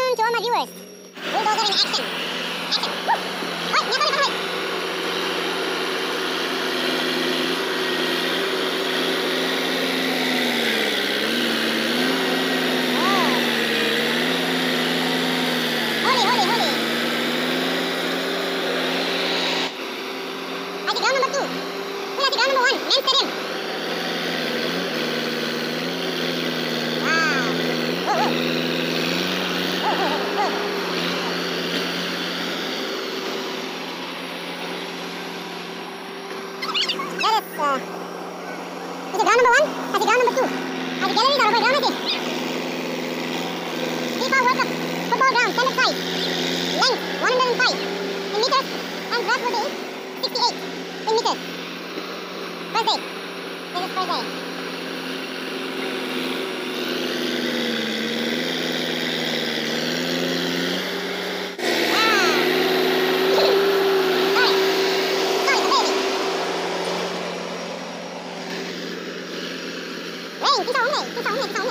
Welcome to all my viewers. Bulldozer in action. Action. Woo! Oi, nyata ni pakai. Holy, holy, holy. I see ground number 2. Here I see ground number 1. Men's stadium. Wow. Whoa, whoa. Whoa, whoa, whoa, whoa. This is ground number 1, I see ground number 2. I see galleries are over ground, I see. FIFA World Cup football ground, standard size. Length 105 in meters and breadth will be 68 in meters. First day. This is first day. Cái sóng này, cái sóng này, cái sóng này.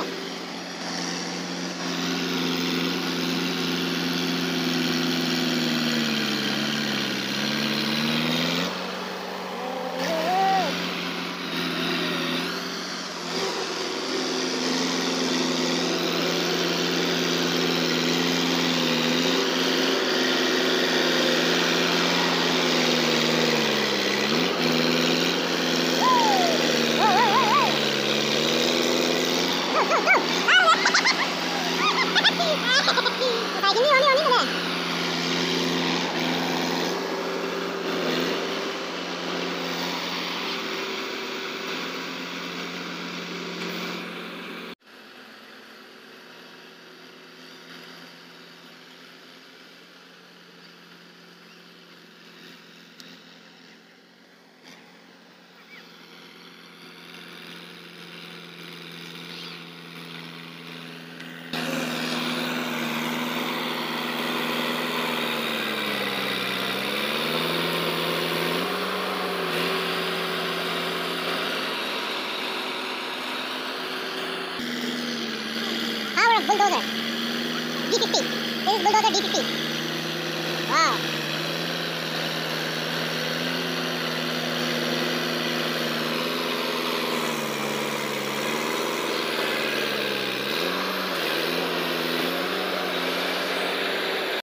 Bulldozer D-50. This is bulldozer D-50. Wow.